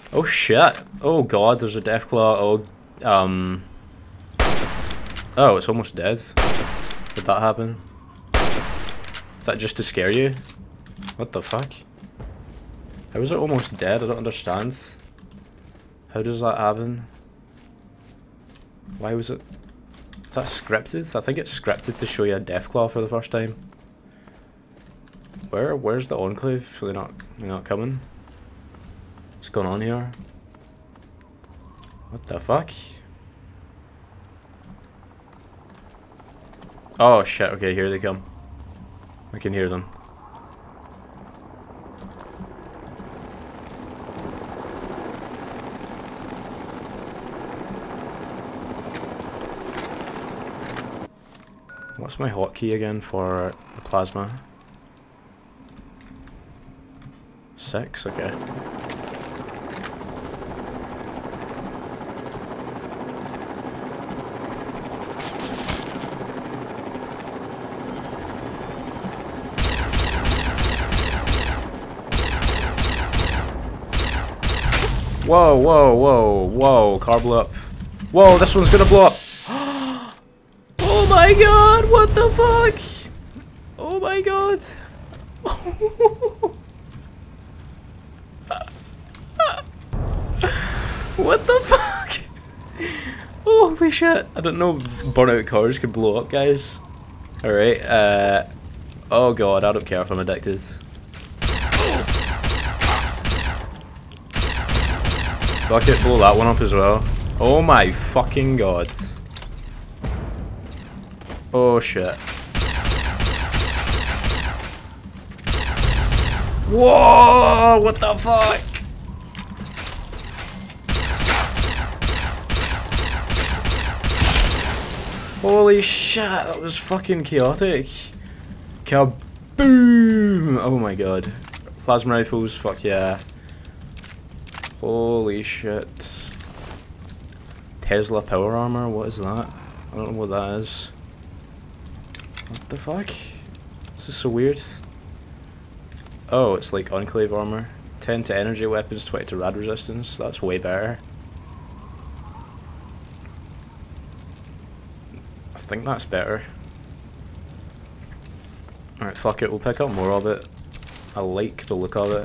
Oh shit. Oh god, there's a Deathclaw. Oh, it's almost dead. Did that happen? Is that just to scare you? What the fuck? How is it almost dead? I don't understand. How does that happen? Why was it... Is that scripted? I think it's scripted to show you a Deathclaw for the first time. Where's the Enclave? They're not coming? What's going on here? What the fuck? Oh shit, okay, here they come. I can hear them. What's my hotkey again for the plasma? 6, okay. Whoa, whoa, whoa, whoa, car blew up. Whoa, this one's gonna blow up. Oh my god, what the fuck? Oh my god. What the fuck? Holy shit. I didn't know burnout cars could blow up, guys. Alright, oh god, I don't care if I'm addicted. Fuck it, blow that one up as well. Oh my fucking god. Oh shit. Whoa! What the fuck? Holy shit, that was fucking chaotic. Kaboom! Oh my god. Plasma rifles, fuck yeah. Holy shit. Tesla power armor, what is that? I don't know what that is. What the fuck? This is so weird. Oh, it's like Enclave armor. 10 to energy weapons, 20 to rad resistance. That's way better. I think that's better. Alright, fuck it, we'll pick up more of it. I like the look of it.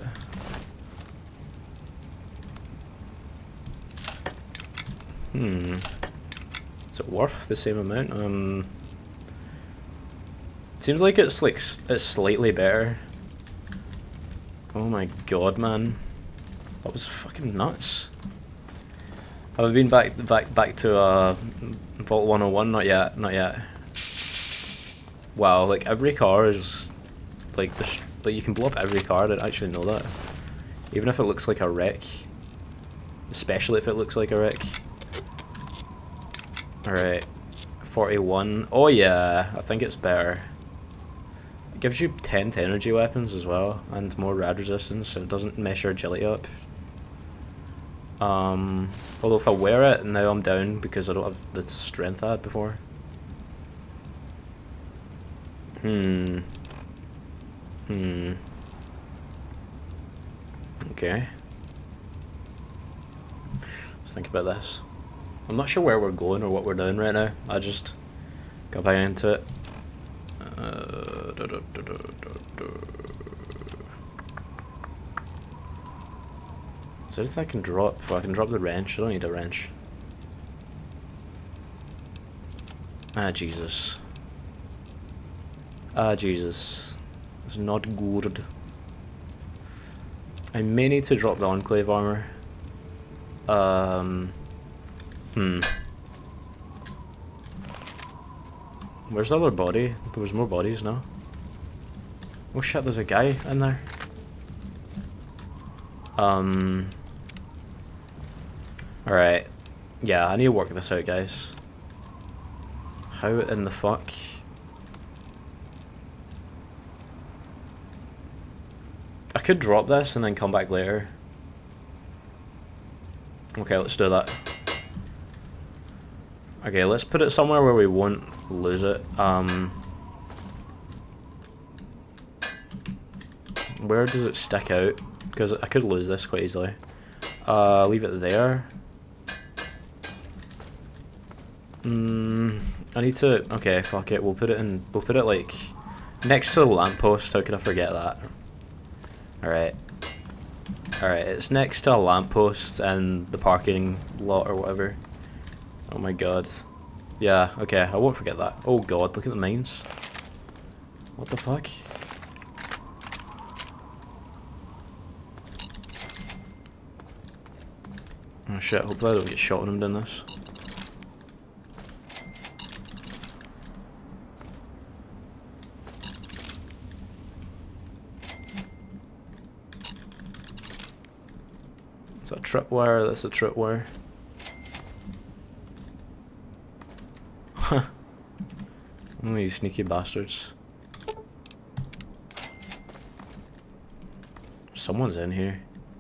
Is it worth the same amount? Seems like it's slightly better. Oh my god, man. That was fucking nuts. Have I been back to Vault 101? Not yet, not yet. Wow, like every car is like you can blow up every car. I didn't actually know that. Even if it looks like a wreck. Especially if it looks like a wreck. Alright. 41. Oh yeah, I think it's better. It gives you 10 to energy weapons as well, and more rad resistance, so it doesn't mess your agility up. Although if I wear it, now I'm down because I don't have the strength I had before. Okay. Let's think about this. I'm not sure where we're going or what we're doing right now. I just got back into it. Is there anything I can drop? If I can drop the wrench, I don't need a wrench. Ah, Jesus. Ah, Jesus. It's not good. I may need to drop the Enclave armor. Where's the other body? There was more bodies, no? Oh shit, there's a guy in there. Alright. Yeah, I need to work this out, guys. How in the fuck? I could drop this and then come back later. Okay, let's do that. Okay, let's put it somewhere where we won't lose it. Where does it stick out? Because I could lose this quite easily. Leave it there. I need to. Okay, fuck it. We'll put it in. We'll put it like next to the lamppost. How could I forget that? Alright. Alright, it's next to a lamppost and the parking lot or whatever. Oh my god. Yeah, okay, I won't forget that. Oh god, look at the mines. What the fuck? Oh shit, hopefully I don't get shot when I'm doing this. Is that a tripwire? That's a tripwire. Huh. Oh, you sneaky bastards. Someone's in here.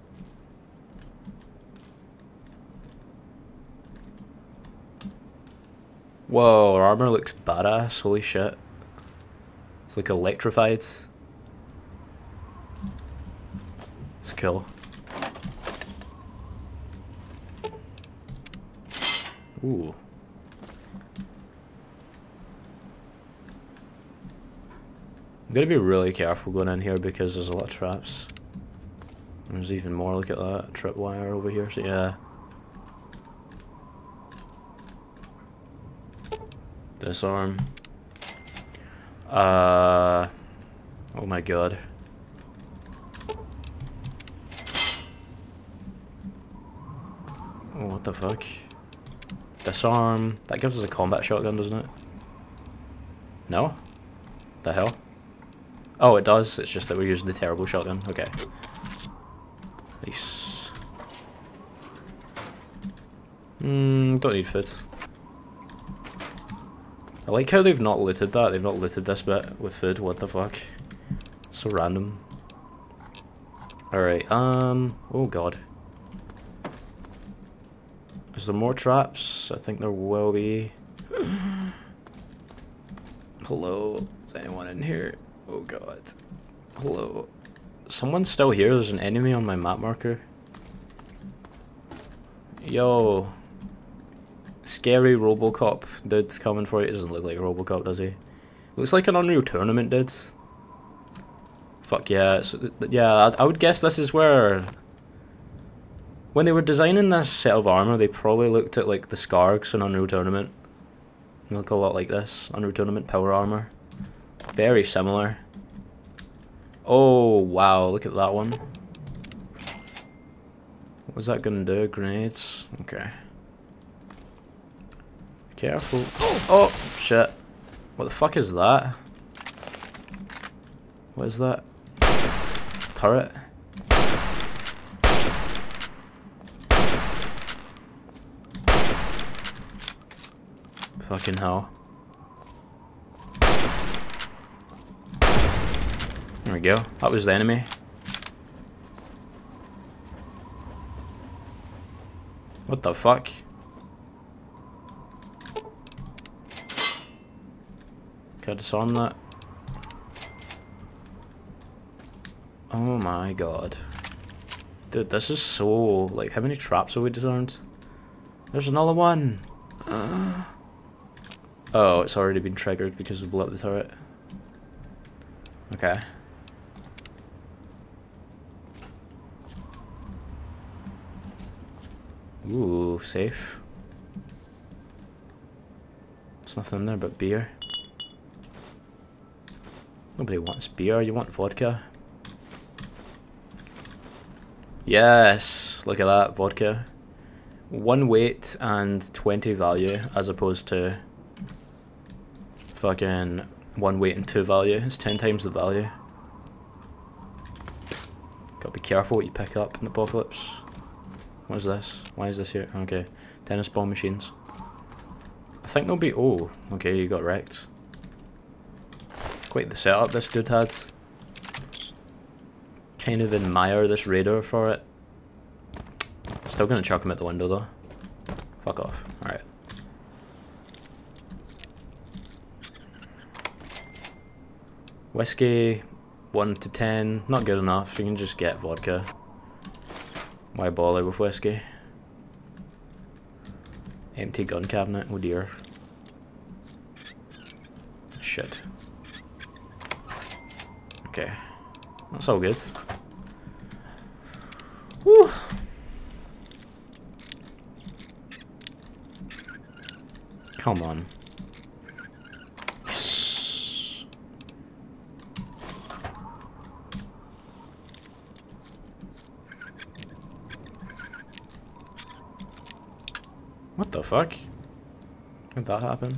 Whoa, our armor looks badass, holy shit. It's like electrified. It's cool. Ooh. I'm gonna be really careful going in here because there's a lot of traps. There's even more, look at that, tripwire over here, so yeah. Disarm. Oh my god. Oh, what the fuck? Disarm. That gives us a combat shotgun, doesn't it? No? The hell? Oh, it does. It's just that we're using the terrible shotgun. Okay. Nice. Don't need food. I like how they've not looted that. They've not looted this bit with food. What the fuck? So random. Alright, oh god. Is there more traps? I think there will be. Hello? Is anyone in here? Oh god. Hello? Someone's still here. There's an enemy on my map marker. Yo. Scary Robocop dude coming for you. It doesn't look like a Robocop, does he? Looks like an Unreal Tournament dude. Fuck yeah. Yeah, I would guess this is where... When they were designing this set of armor, they probably looked at like the Scargs in Unreal Tournament. They look a lot like this. Unreal Tournament power armor. Very similar. Oh, wow. Look at that one. What was that gonna do? Grenades? Okay. Careful. Oh, shit. What the fuck is that? What is that? Turret? Fucking hell. There we go. That was the enemy. What the fuck? Can I disarm that? Oh my god. Dude, this is so... Like, how many traps have we disarmed? There's another one! Oh, it's already been triggered because we blew up the turret. Okay. Ooh, safe. There's nothing in there but beer. Nobody wants beer, you want vodka. Yes, look at that, vodka. 1 weight and 20 value as opposed to fucking 1 weight and 2 value. It's 10 times the value. Gotta be careful what you pick up in the apocalypse. What is this? Why is this here? Okay, tennis ball machines. I think there'll be... Oh, okay, you got wrecked. Quite the setup this dude had. Kind of admire this radar for it. Still gonna chuck him at the window though. Fuck off. Alright. Whiskey, 1 to 10. Not good enough. You can just get vodka. My bally with whiskey. Empty gun cabinet, oh dear. Shit. Okay. That's all good. Woo! Come on. Yes! What the fuck? How'd that happen?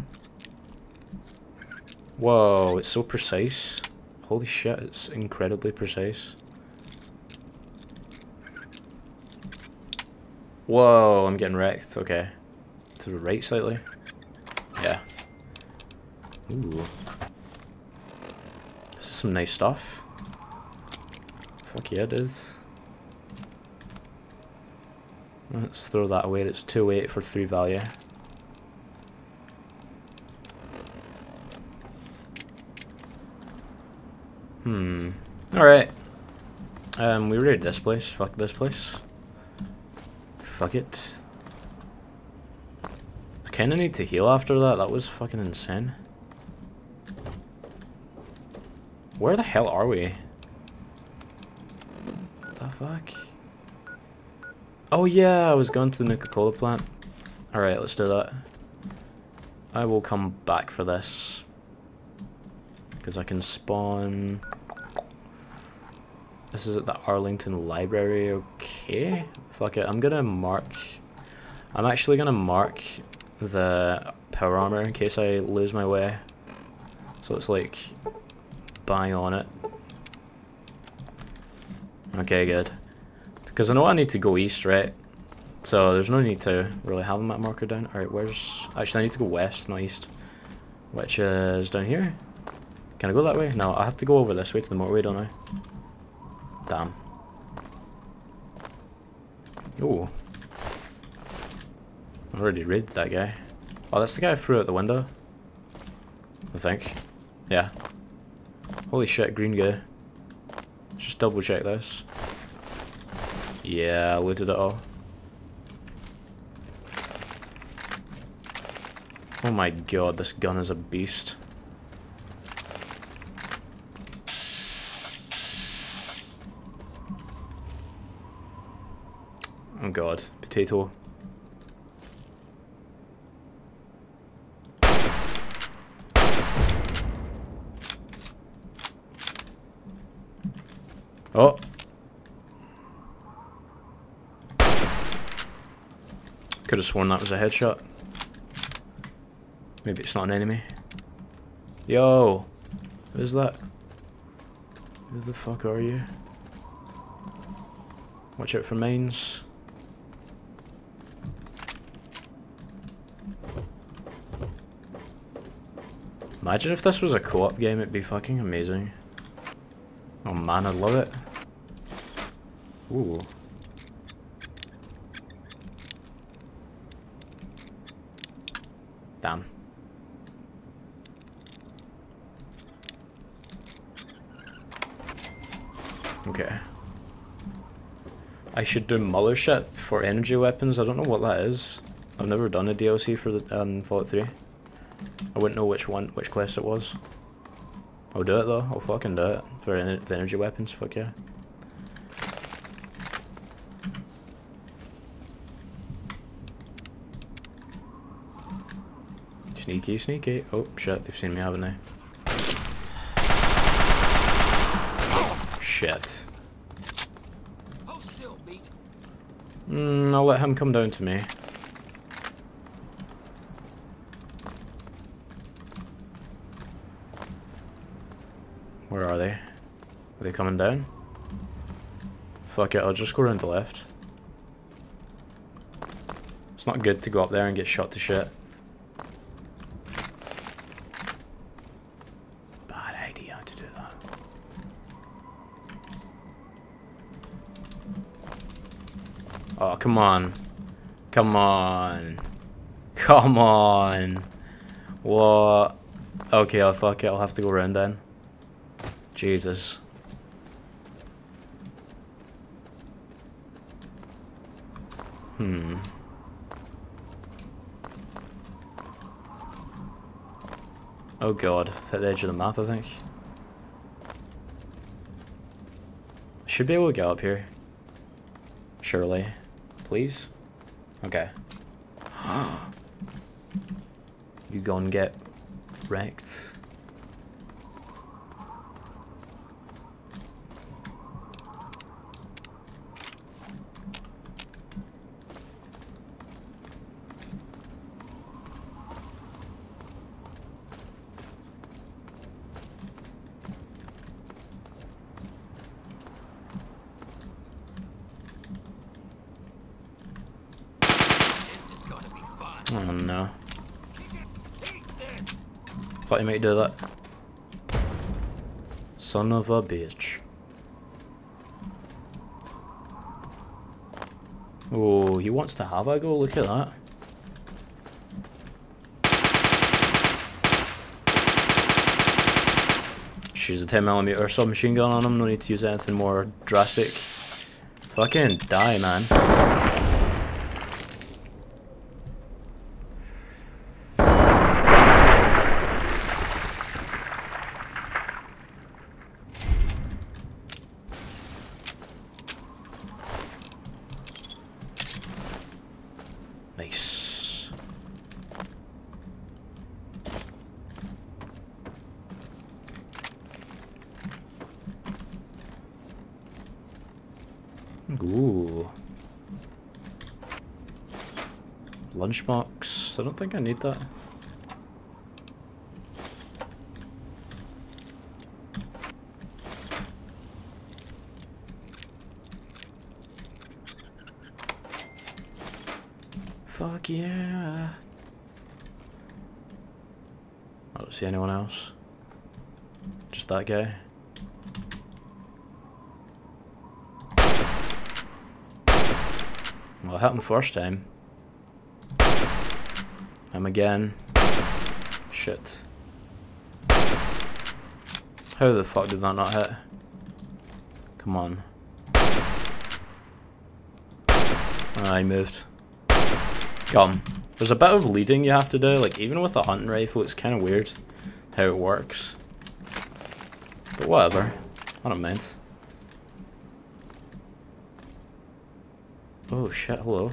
Whoa, it's so precise. Holy shit, it's incredibly precise. Whoa, I'm getting wrecked. Okay. To the right slightly. Yeah. Ooh. This is some nice stuff. Fuck yeah, it is. Let's throw that away. That's 2/8 for 3 value. Alright. We raided this place. Fuck this place. Fuck it. I kinda need to heal after that. That was fucking insane. Where the hell are we? The fuck? Oh yeah, I was going to the Nuka-Cola plant. Alright, let's do that. I will come back for this. Because I can spawn... This is at the Arlington Library, okay. Fuck it, I'm gonna mark... I'm actually gonna mark the power armor in case I lose my way. So it's like... bang on it. Okay, good. Because I know I need to go east, right? So there's no need to really have that marker down. Alright, where's... Actually, I need to go west, not east. Which is down here. Can I go that way? No, I have to go over this way to the motorway, don't I? Damn. Ooh. I already raided that guy. Oh, that's the guy I threw out the window. I think. Yeah. Holy shit, green guy. Let's just double check this. Yeah, I looted it all. Oh my god, this gun is a beast. Oh god, potato. Oh! Could have sworn that was a headshot. Maybe it's not an enemy. Yo! Who's that? Who the fuck are you? Watch out for mines. Imagine if this was a co-op game, it'd be fucking amazing. Oh man, I'd love it. Ooh. Damn. Okay. I should do Mothership for energy weapons. I don't know what that is. I've never done a DLC for the Fallout 3. I wouldn't know which quest it was. I'll do it though. I'll fucking do it for the energy weapons. Fuck yeah. Sneaky, sneaky. Oh shit, they've seen me, haven't they? Shit. I'll let him come down to me. Where are they? Are they coming down? Fuck it, I'll just go around the left. It's not good to go up there and get shot to shit. Bad idea to do that. Oh, come on. Come on. Come on. What? Okay, I'll fuck it, I'll have to go around then. Jesus. Oh god, hit the edge of the map, I think. I should be able to get up here. Surely. Please? Okay. You go and get wrecked. Oh no. Thought you might do that. Son of a bitch. Oh, he wants to have a go, look at that. She's a 10mm submachine gun on him, no need to use anything more drastic. Fucking die, man. Nice. Ooh. Lunchbox. I don't think I need that. Fuck yeah. I don't see anyone else. Just that guy. Well, it happened first time. Him again. Shit. How the fuck did that not hit? Come on. I moved. Come. There's a bit of leading you have to do, like even with a hunting rifle it's kind of weird how it works. But whatever. I don't mind. Oh shit, hello.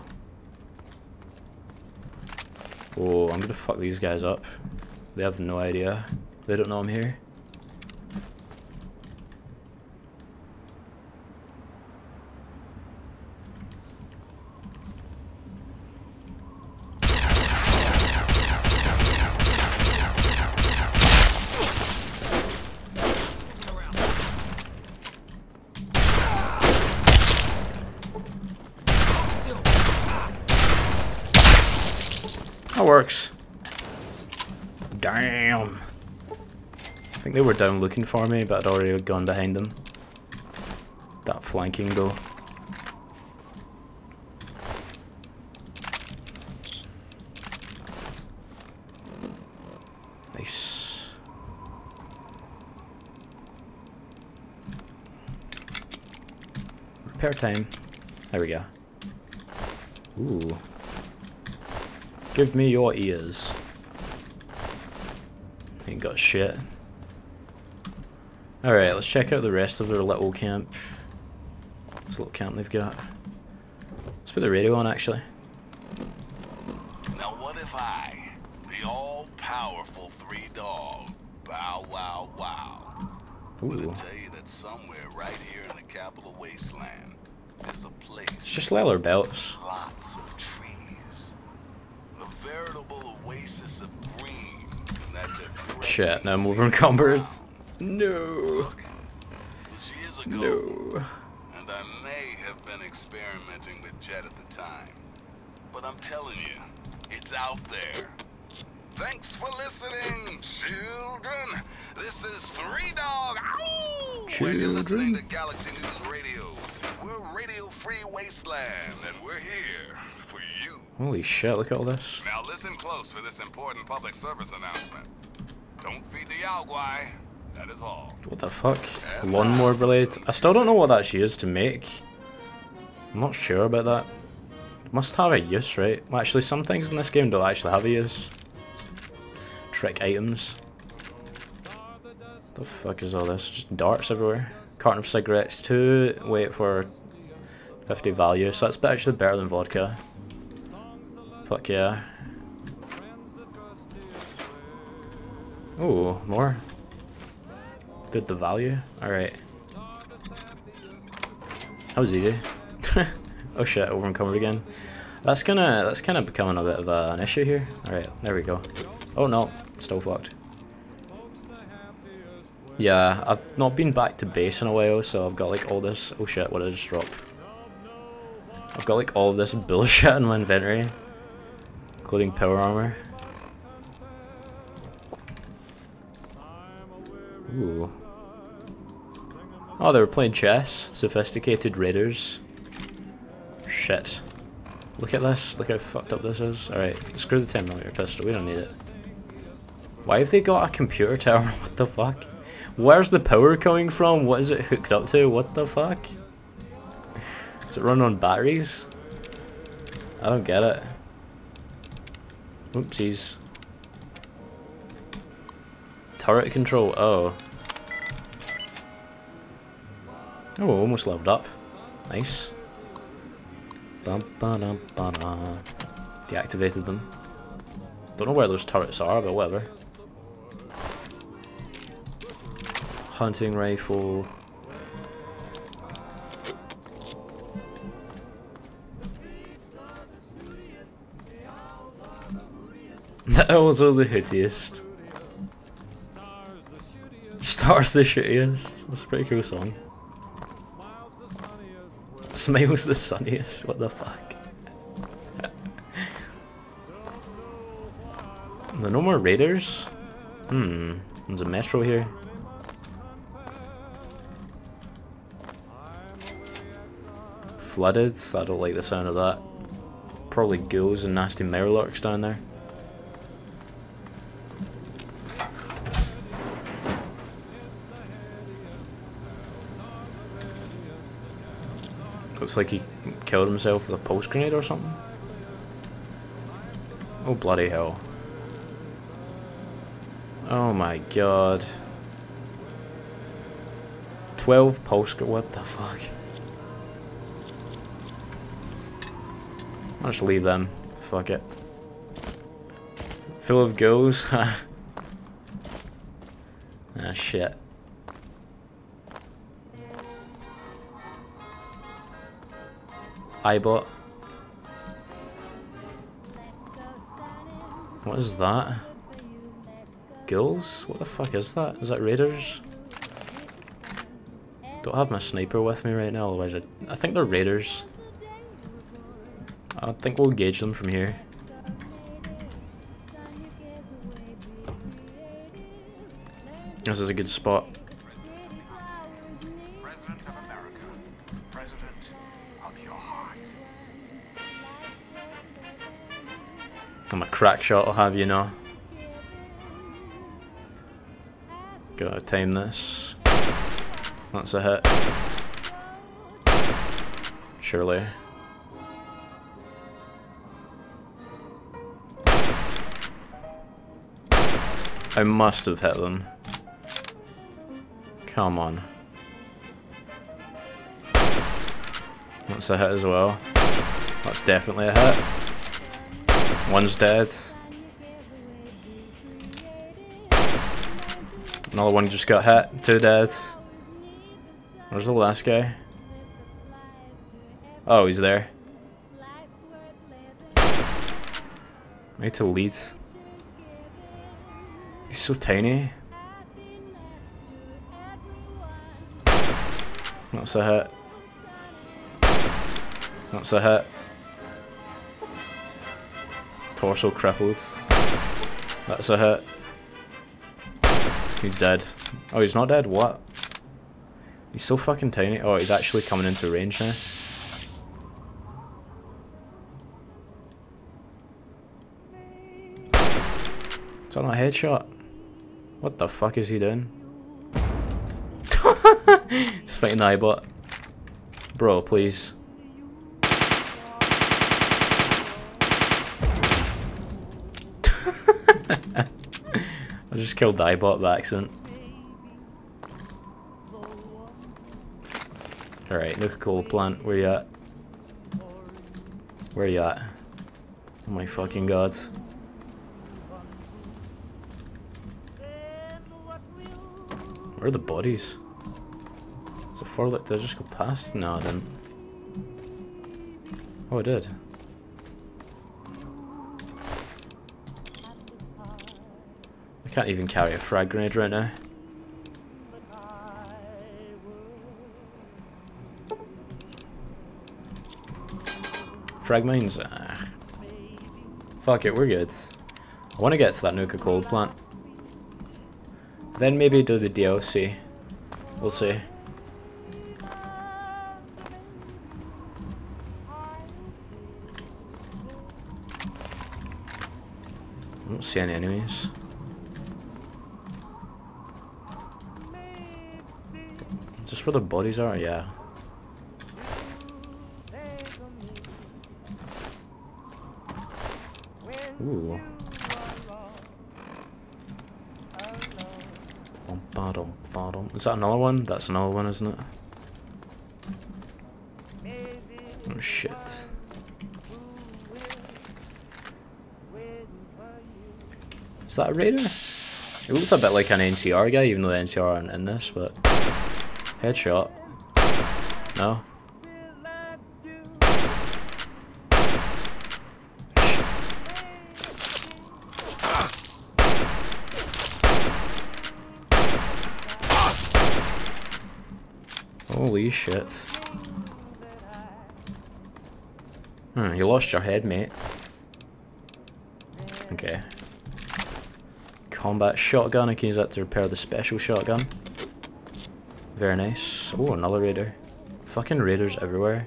Oh, I'm gonna fuck these guys up. They have no idea. They don't know I'm here. That works. Damn. I think they were down looking for me, but I'd already gone behind them. That flanking though. Nice. Repair time. There we go. Ooh. Give me your ears. Ain't got shit. Alright, let's check out the rest of their little camp. This little camp they've got. Let's put the radio on actually. Now what if I, the all-powerful three dog, Bow Wow Wow, were to tell you that somewhere right here in the capital wasteland is a place. It's just leather belts. Lots of trees. A veritable oasis of green. Shit, now I'm over encumbered. No. Look, it was years ago, No. and I may have been experimenting with Jet at the time. But I'm telling you, it's out there. Thanks for listening, children. This is Three Dog. Ow! When you're listening to Galaxy News Radio, we're Radio Free Wasteland, and we're here for you. Holy shit, look at all this. Now listen close for this important public service announcement. Don't feed the Yaogwai. That is all. What the fuck? Lawnmower blade? I still don't know what that she is to make. I'm not sure about that. Must have a use, right? Well, actually, some things in this game don't actually have a use. Trick items. The fuck is all this? Just darts everywhere. Carton of cigarettes, 2. Wait for 50 value. So that's actually better than vodka. Fuck yeah. Ooh, more. Did the value? Alright. That was easy. Oh shit, over encumbered again. That's kind of becoming a bit of an issue here. Alright, there we go. Oh no, still fucked. Yeah, I've not been back to base in a while, so I've got like all this. Oh shit, what did I just drop? I've got like all of this bullshit in my inventory, including power armor. Ooh. Oh, they were playing chess. Sophisticated raiders. Shit. Look at this. Look how fucked up this is. Alright, screw the 10mm pistol. We don't need it. Why have they got a computer tower? What the fuck? Where's the power coming from? What is it hooked up to? What the fuck? Is it running on batteries? I don't get it. Oopsies. Turret control. Oh. Oh, almost leveled up. Nice. Deactivated them. Don't know where those turrets are, but whatever. Hunting rifle. That was all the hittiest. Stars the shittiest. That's a pretty cool song. Smiles the sunniest. What the fuck? There are no more raiders? There's a metro here. Flooded? I don't like the sound of that. Probably ghouls and nasty mirrorlurks down there. Looks like he killed himself with a pulse grenade or something. Oh bloody hell. Oh my god. 12 pulse grenades, what the fuck? I'll just leave them. Fuck it. Full of ghouls? Ah shit. iBot. What is that? Ghouls? What the fuck is that? Is that raiders? Don't have my sniper with me right now, otherwise I think they're raiders. I think we'll gauge them from here. This is a good spot. I'm a crack shot, I'll have you know. Gotta time this. That's a hit. Surely. I must have hit them. Come on. That's a hit as well. That's definitely a hit. One's dead. Another one just got hit. 2 deaths. Where's the last guy? Oh, he's there. I need to lead. He's so tiny. That's a hit. That's a hit. Torso crippled. That's a hit. He's dead. Oh, he's not dead? What? He's so fucking tiny. Oh, he's actually coming into range now. Is that not a headshot? What the fuck is he doing? He's fighting the iBot. Bro, please. I just killed Diebot by accident. Alright, Nuka-Cola plant, where you at? Where you at? Oh my fucking god. Where are the bodies? It's a forklift, did I just go past? No, I didn't. Oh, I did. I can't even carry a frag grenade right now. Frag mines? Ah. Fuck it, we're good. I want to get to that Nuka-Cola plant. Then maybe do the DLC. We'll see. I don't see any enemies. Just where the bodies are? Yeah. Ooh. Bottom. Is that another one? That's another one, isn't it? Oh shit. Is that a raider? It looks a bit like an NCR guy, even though the NCR aren't in this, but... Headshot. No? Holy shit. You lost your head, mate. Okay. Combat shotgun, I can use that to repair the special shotgun. Very nice. Oh, another raider. Fucking raiders everywhere.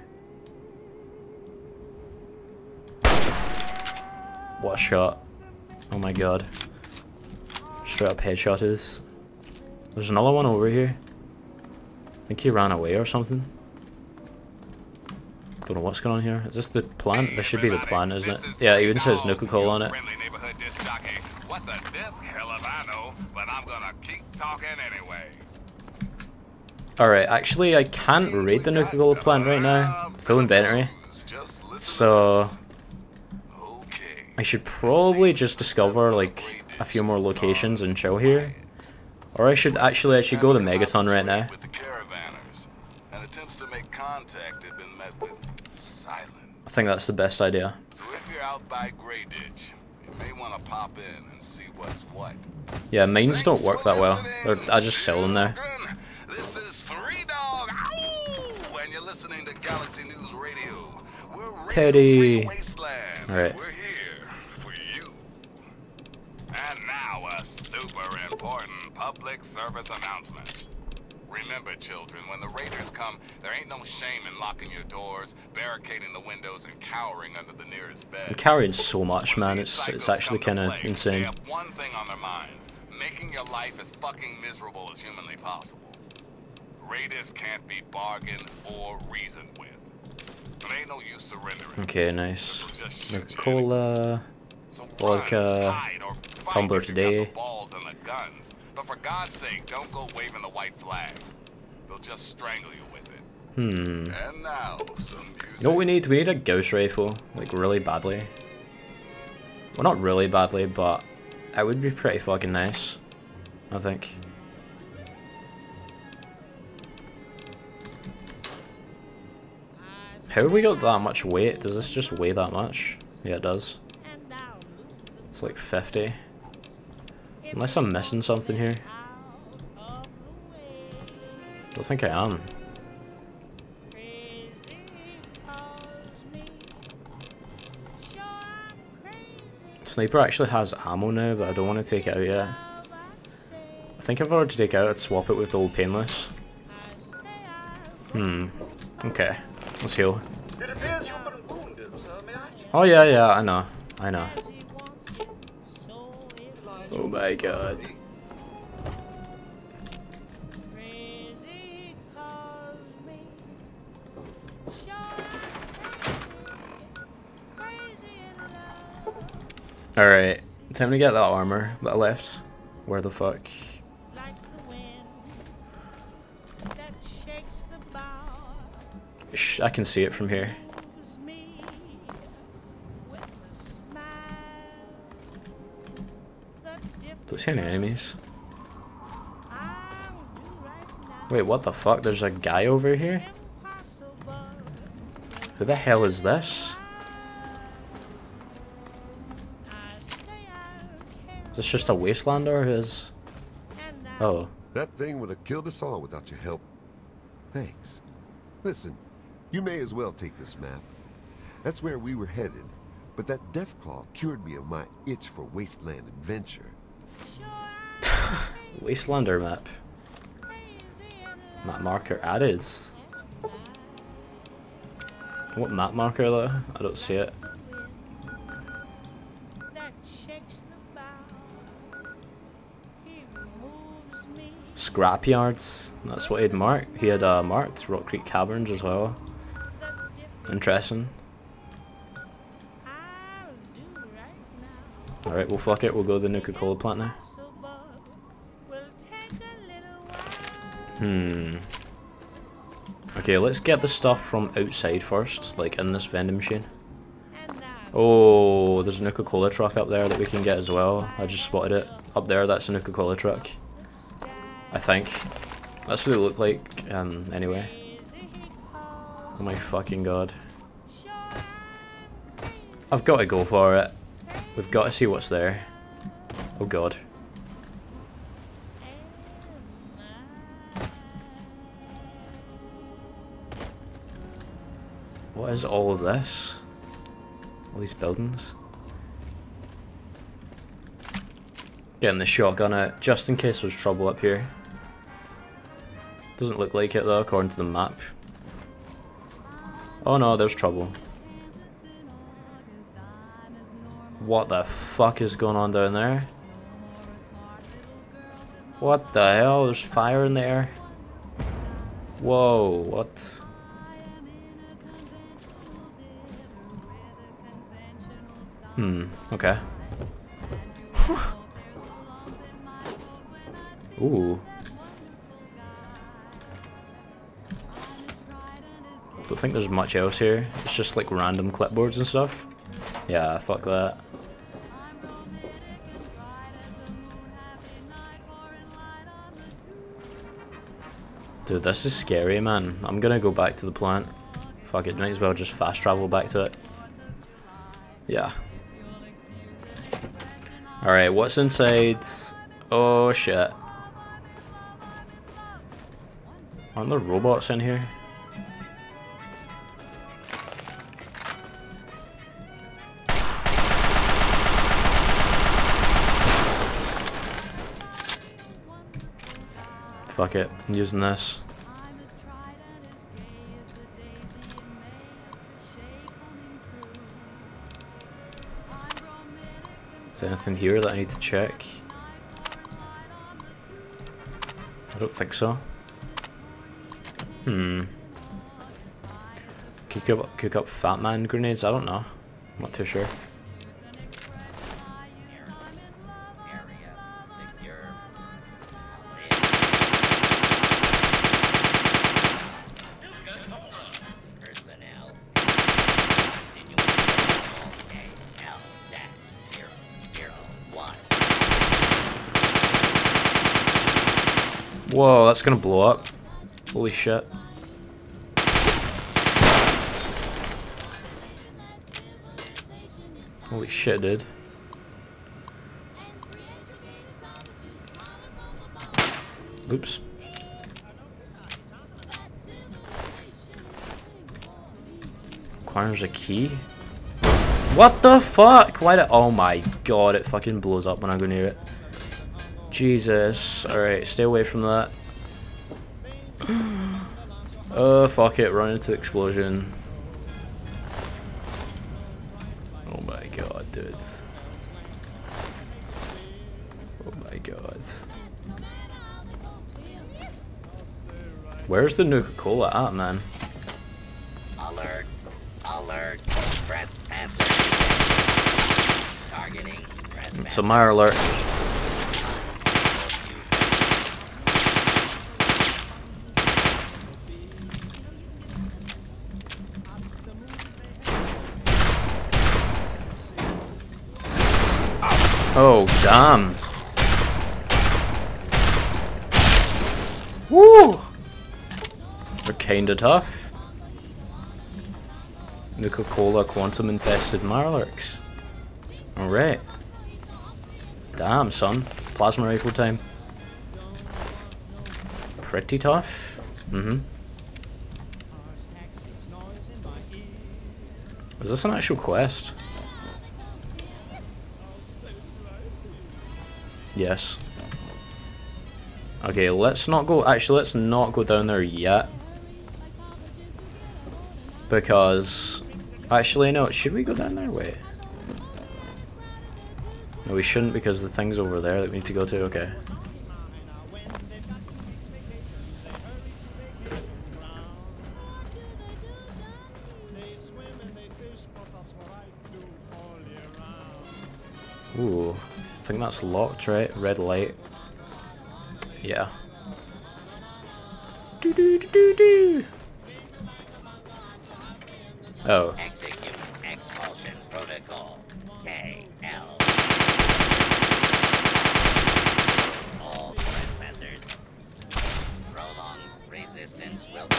What a shot. Oh my god. Straight up headshot is. There's another one over here. I think he ran away or something. Don't know what's going on here. Is this the plant? This should be the plant, isn't it? Yeah, it even says Nuka-Cola on it. What's a disc? Hell if I know, but I'm gonna keep talking anyway. Alright, actually I can't raid the Nuka-Cola plant right now. Full inventory. So I should probably just discover like a few more locations and chill here. Or I should go to Megaton right now. I think that's the best idea. So if you're out by Grey Ditch, you may want to pop in and see what's what. Yeah, mines don't work that well. I just sell them there. This is Three Dog, ow! And you're listening to Galaxy News Radio. We're Teddy. Wasteland. Alright. We're here for you. And now a super important public service announcement. Remember, children, when the raiders come, there ain't no shame in locking your doors, barricading the windows, and cowering under the nearest bed. I'm carrying so much, man. It's actually kind of insane. They have one thing on their minds: making your life as fucking miserable as humanly possible. Raiders can't be bargained or reasoned with. There ain't no use surrendering. Okay, nice. Nuka-Cola, vodka, tumbler today. But for God's sake, don't go waving the white flag. They'll just strangle you with it. And now, some music. You know what we need? We need a ghost rifle, like really badly. Well, not really badly, but it would be pretty fucking nice, I think. How have we got that much weight? Does this just weigh that much? Yeah, it does. It's like 50. Unless I'm missing something here. Don't think I am. Sniper actually has ammo now, but I don't want to take it out yet. I think if I were to take it out, I'd swap it with the old painless. Okay. Let's heal. Oh yeah, I know. Oh my god. Alright, time to get that armor that I left. Where the fuck? I can see it from here. Don't see any enemies. Wait, what the fuck? There's a guy over here? Who the hell is this? Is this just a wastelander? Who is? Oh. That thing would have killed us all without your help. Thanks. Listen, you may as well take this map. That's where we were headed, but that Deathclaw cured me of my itch for wasteland adventure. Wastelander map. Map marker added. What map marker though? I don't see it. Scrapyards. That's what he'd marked. He had marked Rock Creek Caverns as well. Interesting. Alright, well fuck it. We'll go to the Nuka-Cola plant now. Okay, let's get the stuff from outside first, like in this vending machine. Oh, there's a Nuka-Cola truck up there that we can get as well. I just spotted it. Up there, that's a Nuka-Cola truck. I think. That's what it looked like, anyway. Oh my fucking god. I've got to go for it. We've got to see what's there. Oh god. What is all of this? All these buildings? Getting the shotgun out, just in case there's trouble up here. Doesn't look like it though, according to the map. Oh no, there's trouble. What the fuck is going on down there? What the hell? There's fire in the air. Whoa, what? Okay. Ooh. Don't think there's much else here. It's just like random clipboards and stuff. Yeah, fuck that. Dude, this is scary, man. I'm gonna go back to the plant. Fuck it, might as well just fast travel back to it. Yeah. Alright, what's inside? Oh shit. Aren't there robots in here? Fuck it, I'm using this. Is there anything here that I need to check? I don't think so. Cook up Fat Man grenades? I don't know. I'm not too sure. Whoa, that's gonna blow up. Holy shit. Holy shit, dude. Oops. Requires a key? What the fuck? Why did— oh my god, it fucking blows up when I go near it. Jesus. Alright, stay away from that. Oh, fuck it, run into the explosion. Oh my god, dude. Oh my god. Where's the Nuka-Cola at, man? Alert. Alert. Press pass. Targeting. Press It's a Meyer alert. Oh, damn. Woo! They're kinda tough. Nuka-Cola quantum infested Marlarks. Alright. Damn, son. Plasma rifle time. Pretty tough. Mm-hmm. Is this an actual quest? Yes. Okay, let's not go. Actually, let's not go down there yet. Because. Actually, no. Should we go down there? Wait. No, we shouldn't because the thing's over there that we need to go to. Okay. Ooh. I think that's locked, right? Red light. Yeah. Do do do do do. Oh. Execute expulsion protocol. KL. All trespassers. Prolonged resistance will.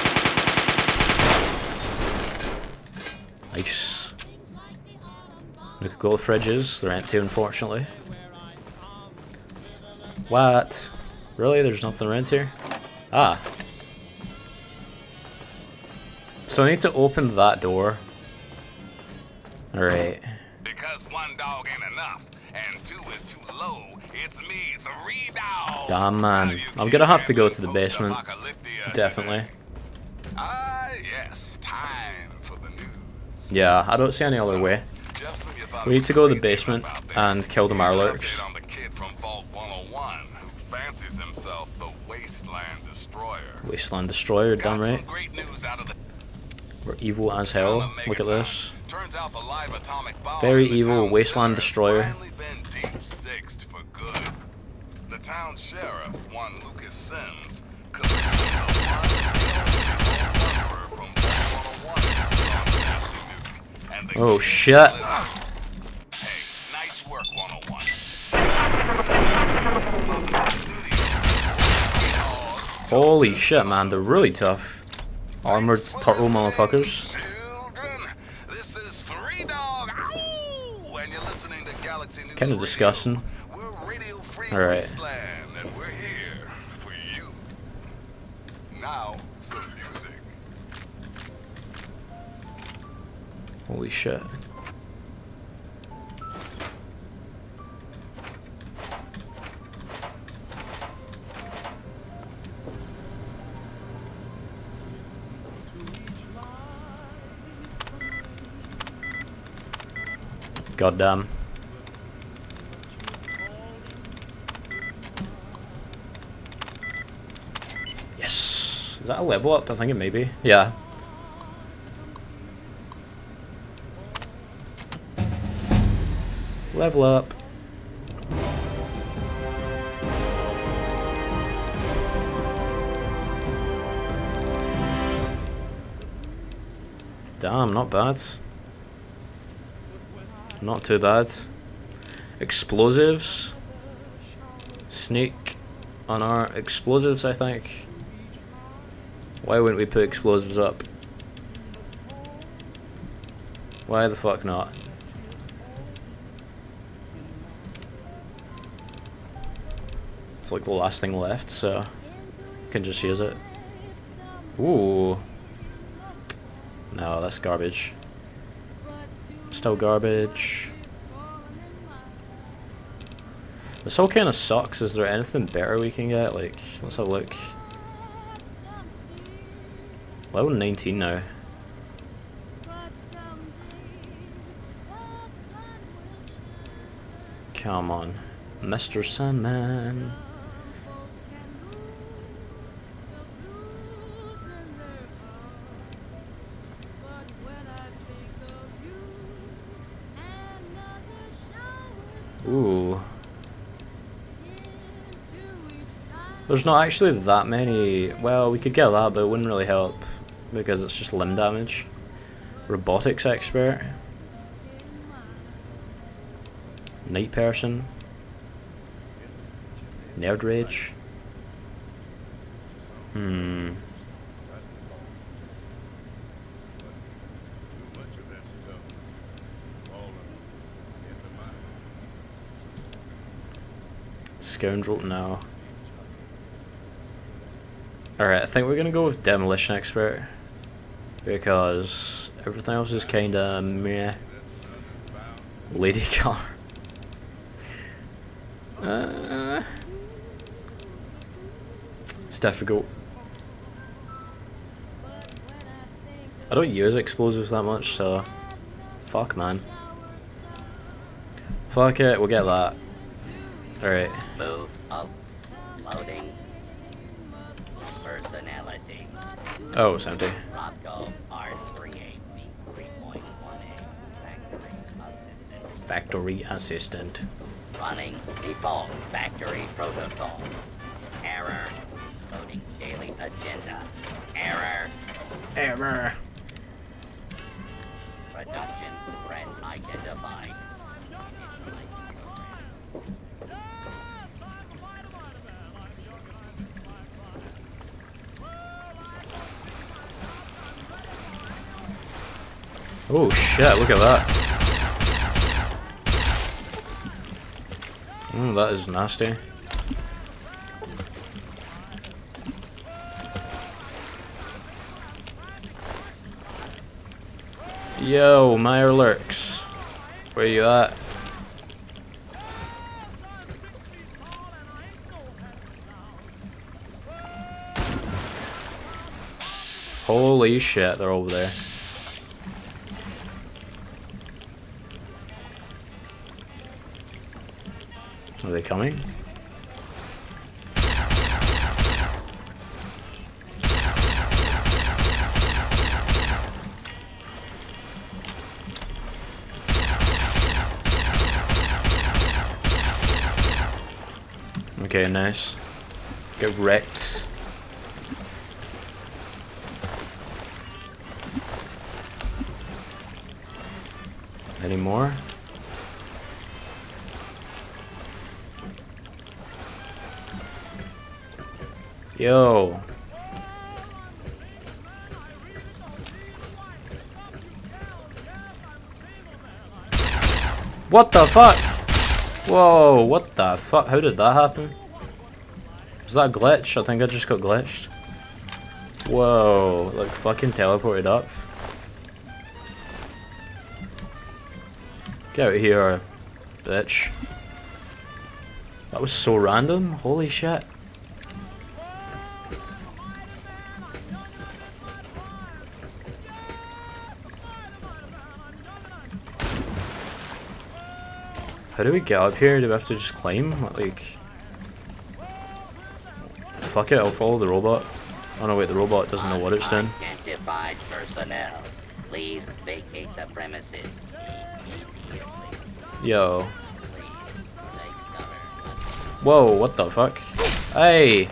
Nice. Nuka-Cola fridges. They're empty, unfortunately. What? Really? There's nothing around here? Ah. So I need to open that door. Alright. Because one dog ain't enough, and two is too low, it's me, 3 dogs. Damn, man. I'm gonna have to go to the basement. Definitely. Ah, yes, time for the news. Yeah, I don't see any other way. We need to go to the basement and kill the Marlarks. On the kid from Vault 101 who fancies himself the Wasteland Destroyer. Wasteland Destroyer, damn Got right. some great news out of the We're evil as hell. Look at this. Turns out the live atomic bomb Very in the evil town Wasteland center has Destroyer. finally been deep-sixed for good. The town sheriff, one Lucas Sims, collected a from Vault 101 and the Oh kid shit. lives. Hey, nice work, 101. Holy shit, man. They're really tough. Armored turtle motherfuckers. Children, this is 3 Dog. Ow! And you're listening to Galaxy News Kinda Radio. disgusting. We're radio-free Alright. wasteland, and we're here for you. Now, some music. Holy shit. Goddamn. Yes. Is that a level up? I think it may be. Yeah. Level up. Damn, not bad. Not too bad. Explosives. Sneak on our explosives, I think. Why wouldn't we put explosives up? Why the fuck not? It's like the last thing left, so can just use it. Ooh. No, that's garbage. Still garbage. This all kind of sucks. Is there anything better we can get? Like, let's have a look. Level 19 now. Come on, Mr. Sandman. Ooh. There's not actually that many. Well, we could get that, but it wouldn't really help because it's just limb damage. Robotics expert. Night person. Nerd rage. Scoundrel now. Alright, I think we're gonna go with demolition expert. Because everything else is kinda meh. Lady car. It's difficult. I don't use explosives that much, so fuck, man. Fuck it, we'll get that. Alright. Move up. Loading. Personality. Oh, it's empty. Rocco R38B 3.1A. Factory Factory assistant. assistant. Running default factory protocol. Error. Loading daily agenda. Error. Error. Production threat identified. Oh shit, look at that. That is nasty. Yo, Meyer lurks. Where you at? Holy shit, they're over there. Are they coming? Okay, nice. Get wrecked. Any more? Yo. What the fuck? Whoa, what the fuck? How did that happen? Was that a glitch? I think I just got glitched. Whoa, like fucking teleported up. Get out of here, bitch. That was so random. Holy shit. How do we get up here? Do we have to just climb? Like... Fuck it, I'll follow the robot. Oh no, wait, the robot doesn't know what it's doing. Identified personnel. Please vacate the premises immediately. Yo. Please take cover. Whoa, what the fuck? Hey!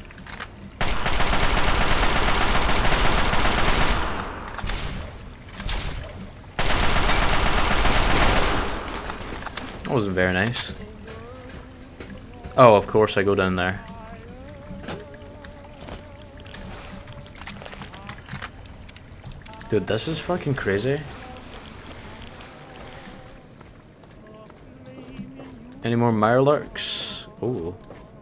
That wasn't very nice. Oh, of course I go down there. Dude, this is fucking crazy. Any more Mirelurks? Ooh.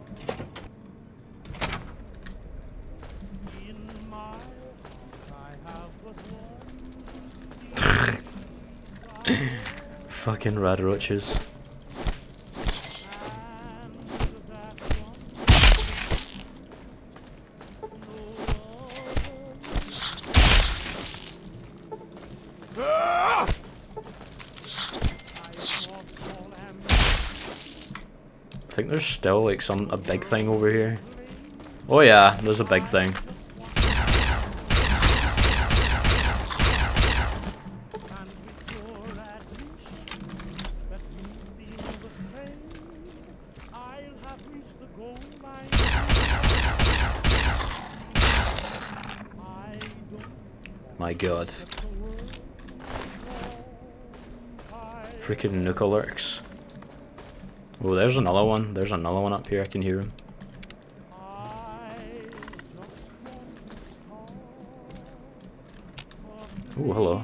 Fucking rad roaches. I think there's still like a big thing over here. Oh yeah, there's a big thing. My god. Freaking Nuka-Cola. Oh, there's another one. There's another one up here. I can hear him. Oh, hello.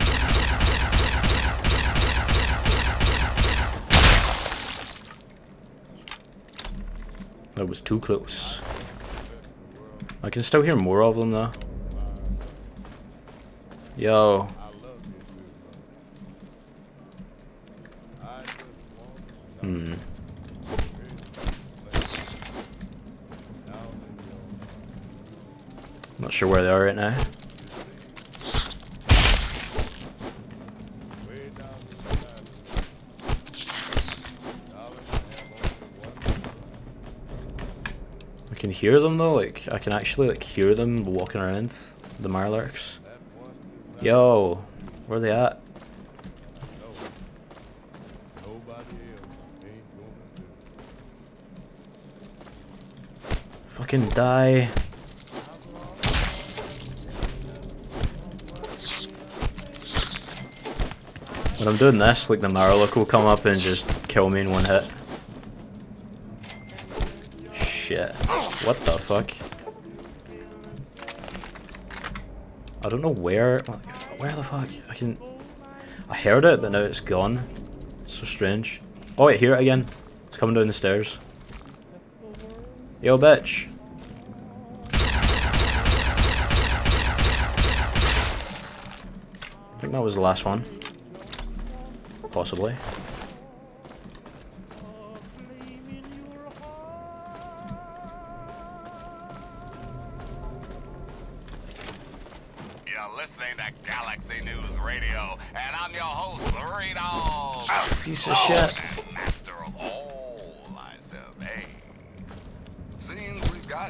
That was too close. I can still hear more of them though. Yo. Not sure where they are right now. I can hear them though, like I can actually like hear them walking around the Mirelurks. Yo, where are they at? Fucking die. When I'm doing this, like the Mirelurk will come up and just kill me in one hit. Shit. What the fuck? I don't know where the fuck? I heard it, but now it's gone. So strange. Oh wait, hear it again. It's coming down the stairs. Yo, bitch. I think that was the last one. Possibly. You're listening to Galaxy News Radio, and I'm your host, Rito. Piece of shit. And master of all I survey. Seems we've got.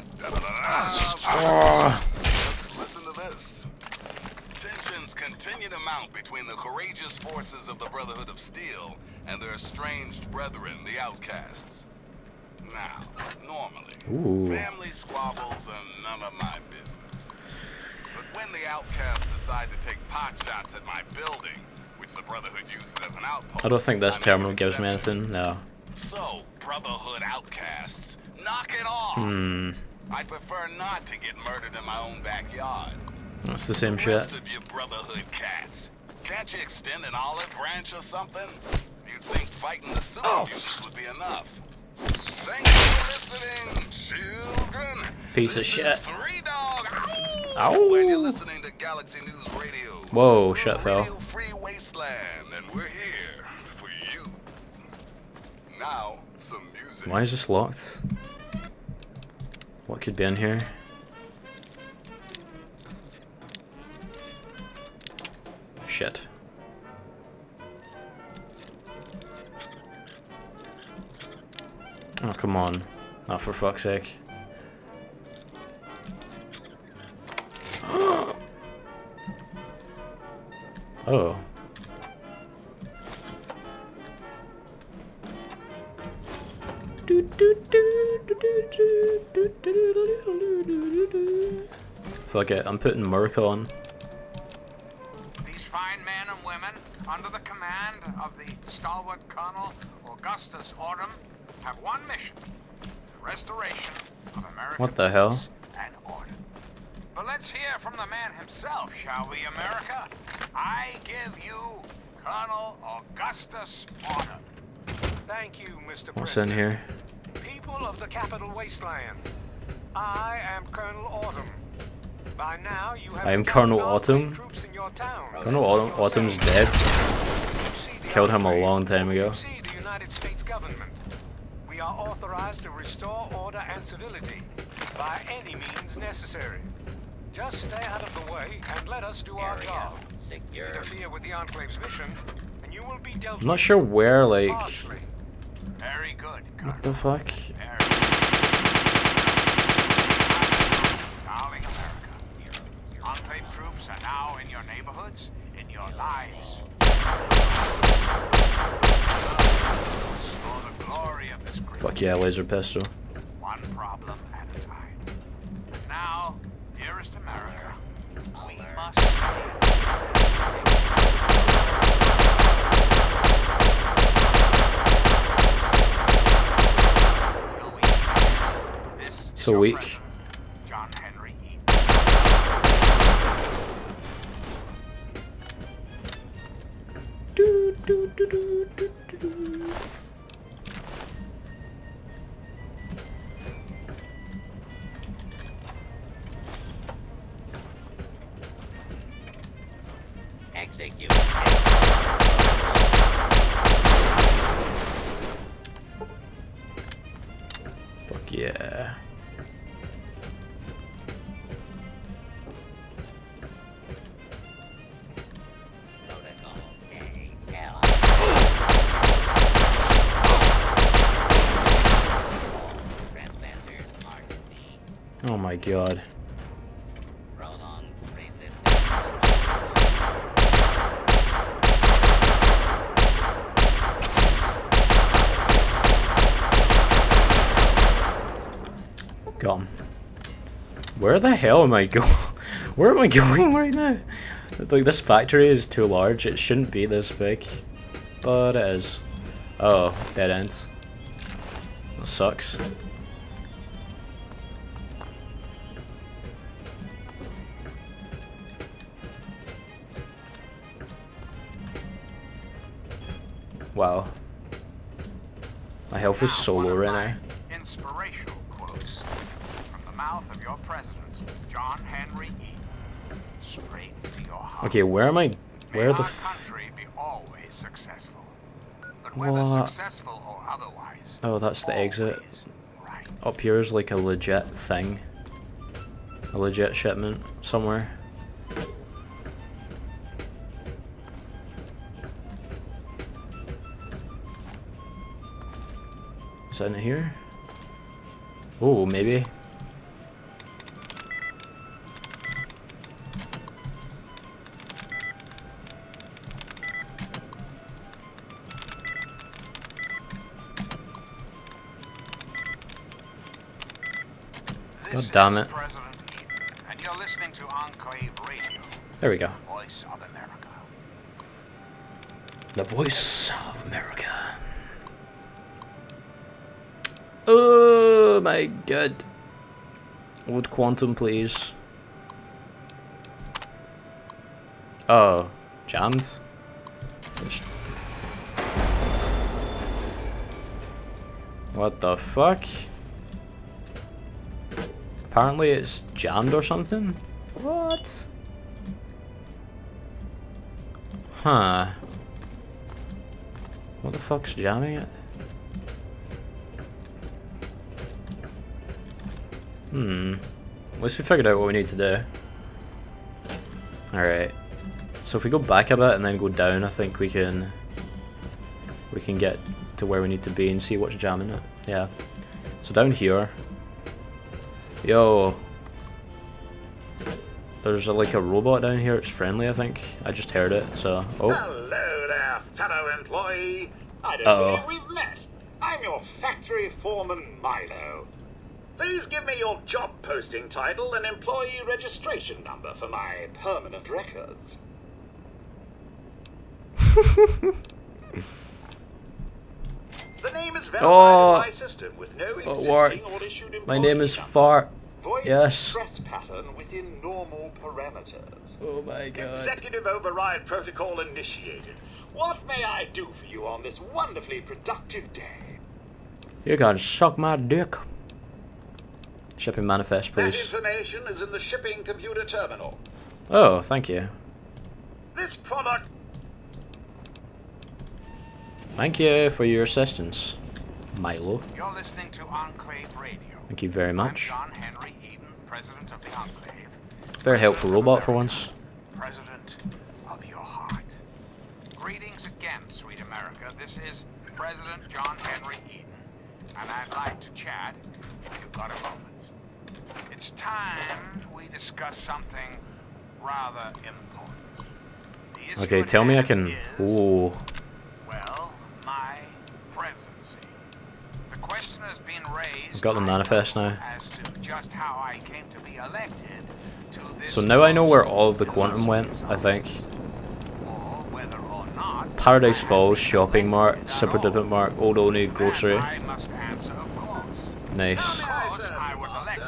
Listen to this. Tensions continue to mount between the courageous forces of the Brotherhood of Steel and their estranged brethren, the Outcasts. Now, normally, family squabbles are none of my business. But when the Outcasts decide to take pot shots at my building, which the Brotherhood uses as an outpost, I don't think this terminal gives me anything, no. So, Brotherhood Outcasts, knock it off! I prefer not to get murdered in my own backyard. That's the same The shit. rest of you Brotherhood cats, can't you extend an olive branch or something? You'd think fighting the super mutants would be enough. Thanks for listening, children. Piece of This shit. is Three Dog. Ow. When you're listening to Galaxy News Radio. Whoa, we're shit a fell. radio-free wasteland, and we're here for you. Now, some music. Why is this locked? What could be in here? Shit. Oh, come on. Not for fuck's sake. Oh. Fuck it, I'm putting Merc on. These fine men and women, under the command of the stalwart Colonel Augustus Autumn, have one mission: the restoration of American What the hell? peace and order. But let's hear from the man himself, shall we, America? I give you Colonel Augustus Autumn. Thank you, Mr. What's in here? People of the Capital Wasteland, I am Colonel Autumn. By now, you have I am Colonel gathered Autumn? troops in your town. Colonel Autumn's dead. Killed him a long time ago. You see the United States government. We are authorized to restore order and civility by any means necessary. Just stay out of the way and let us do our Area job. secure. Interfere with the Enclave's mission, and you will be dealt I'm not sure where, like... harshly. Very good, What the fuck? Very good. Darling America, Enclave troops are now in your neighborhoods, in your lives. For the glory of this great Fuck yeah, laser pistol. one problem at a time. Now, dearest America, we must... So your weak. president, John Henry Eaton. Do, do, do, do, do, do, do. Execute. Fuck yeah. Protocol KL. Transmitters marked D. Oh my god. Prolonged resistance. Gone. Where the hell am I going? Where am I going right now? Like, this factory is too large. It shouldn't be this big. But it is. Oh, dead ends. That sucks. Wow. My health is so low right now. Inspirational quotes from the mouth of your president, John Henry Eaton, straight to your heart. Okay, where am I? Where May the our f- country be always successful, but whether What? successful or otherwise. Oh, that's the exit. always right. Up here is like a legit thing. A legit shipment somewhere. Is that in here? Oh, maybe. This damn is it. President Eaton, and you're listening to Enclave Radio, There we go. Voice of America. The voice of America. Oh my god. Would quantum please? Oh, jammed? What the fuck? Apparently it's jammed or something? What? Huh. What the fuck's jamming it? At least we figured out what we need to do. Alright. So if we go back a bit and then go down, I think we can get to where we need to be and see what's jamming it. Yeah. So down here. Yo. There's like a robot down here, it's friendly I think. I just heard it, so... Oh. Hello there, fellow employee. I don't Uh-oh. believe we've met. I'm your factory foreman, Milo. Please give me your job posting title and employee registration number for my permanent records. The name is verified in my system with no existing or issued employee My name is number. Fart. Voice Yes. stress pattern within normal parameters. Oh my god. Executive override protocol initiated. What may I do for you on this wonderfully productive day? You can suck my dick. Shipping manifest, That please. information is in the shipping computer terminal. Oh, thank you. This product... Thank you for your assistance, Milo. You're listening to Enclave Radio. Thank you very much. I'm John Henry Eaton, President of the Enclave. Very helpful robot for once. President of your heart. Greetings again, sweet America. This is President John Henry Eaton, and I'd like to chat if you've got a moment. It's time we discuss something rather important. The issue Okay, at tell me I hand can... is, Ooh. well, my presidency. The question has been raised. I've got the manifest now. As to just how I came to be elected to this So now I know where all of the post quantum in went, Los I think. or whether or not Paradise I have Falls, been Shopping Mart, elected Super at all. Duper Mart, Old Only, Grocery. And I must answer, of course. Nice. Because I was elected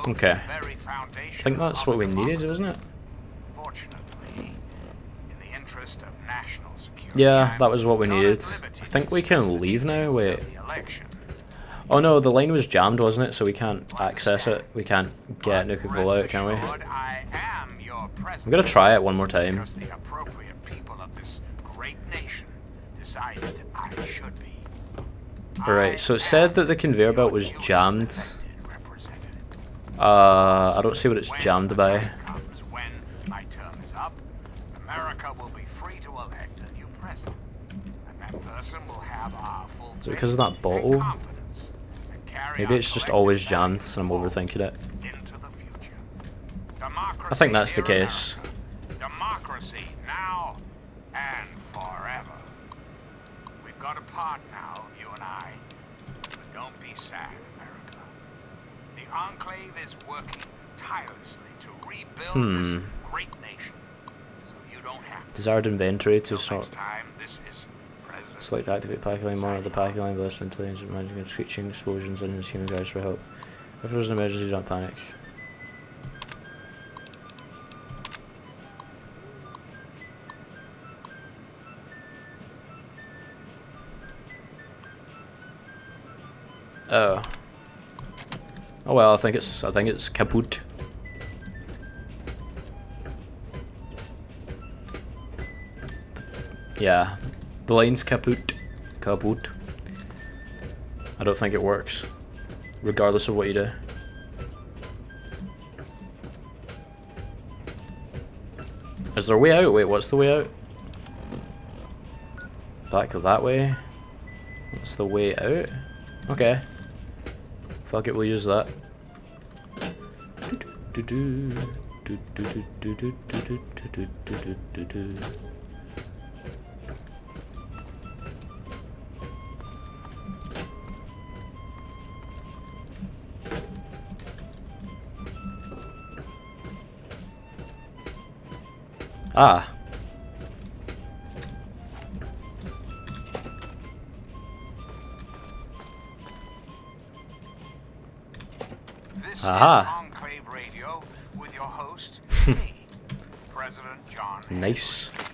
Okay. very foundation I think that's of what we democracy. needed, wasn't it? Fortunately, in the interest of national security, Yeah, I'm that was what we not needed. at liberty I think to we discuss can the leave now. details Wait. of the election. Oh no, the line was jammed, wasn't it? So we can't access it. We can't get Nuka-Cola out, can we? Rest assured, I am your I'm president. gonna try it one more time. Because the appropriate people of this great nation decided I should be. Alright, so it said that the conveyor belt was jammed. Representative. I don't see what it's When jammed the by. time comes when my term is up, America will be free to elect a new president. And that person will have our full Is it because of that faith and bottle? confidence and carry Maybe our it's just collective always values jammed and I'm forward overthinking it. into the future. Democracy I think that's the here in case. America. Democracy now and forever. We've got a part now, you and I. But don't be sad, America. The Enclave is working tirelessly to rebuild this great nation. So you don't have to. Desired inventory to Till sort. next time, this is President. Select activate packing line, monitor the packing line, blast intelligence, managing of screeching explosions and his human guys for help. If there's an emergency, don't panic. Oh. Oh well, I think it's kaput. Yeah. The line's kaput. Kaput. I don't think it works. Regardless of what you do. Is there a way out? Wait, what's the way out? Back that way? What's the way out? Okay. Fuck it, we'll use that. Ah. This Aha. is Enclave Radio with your host, me, President John. Nice.